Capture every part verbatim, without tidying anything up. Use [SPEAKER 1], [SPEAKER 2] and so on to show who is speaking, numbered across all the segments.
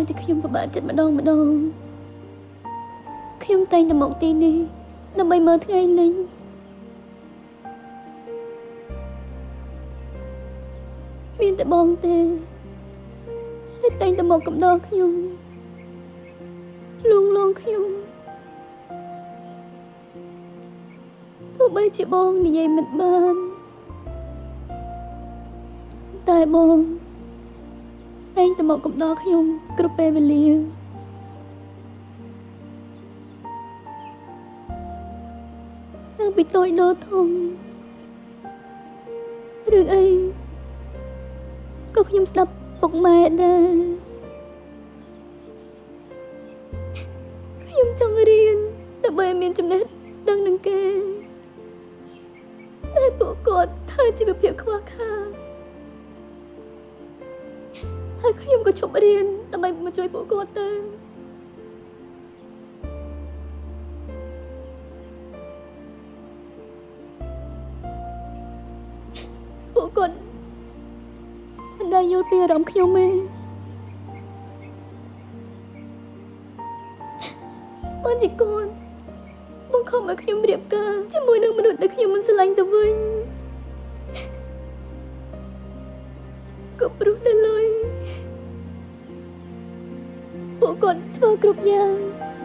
[SPEAKER 1] ឲ្យតែខ្ញុំពិបាកចិត្តម្ដងម្ដងខ្ញុំតែងតែមកទីនេះដើម្បីមើលថ្ងៃលិញមានតែបងទេដែលតែងតែមកកំដរខ្ញុំលងលងខ្ញុំទោះបីជាបងនិយាយមិនបានតែបងតែងតែមកកំដរខ្ញុំគ្រប់ពេលវេលាតាំងពីតូចដល់ធំរឿងអីក៏ខ្ញុំស្ដាប់ពុកម៉ែដែរខ្ញុំចង់រៀនដើម្បីមានចំណេះដឹងនឹងគេតែពួកគាត់ធ្វើជីវភាពខ្វះខាតហើយខ្ញុំក៏ឈប់រៀនដើម្បីមកជួយពួកគាត់ទៅពួកគាត់មិនដែលយល់ពីអារម្មណ៍ខ្ញុំទេបានជាគាត់បង្ខំឲ្យខ្ញុំរៀបការជាមួយនឹងមនុស្សដែលខ្ញុំមិនស្រឡាញ់ទៅវិញក៏ព្រោះតែលុយពួកគាត់ធ្វើគ្រប់យ៉ាង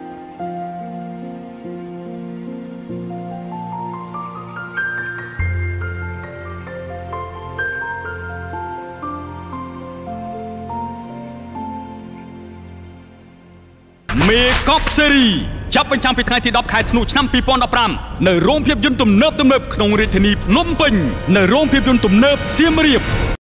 [SPEAKER 2] មេកប់ស៊េរីចាប់បញ្ចាំងពីថ្ងៃទីដប់ខែធ្នូឆ្នាំពីរពាន់ដប់ប្រាំនៅរោងភាពយន្តទំនើបទំនើបក្នុងរាជធានីភ្នំពេញនៅរោងភាពយន្តទំនើបសៀមរាប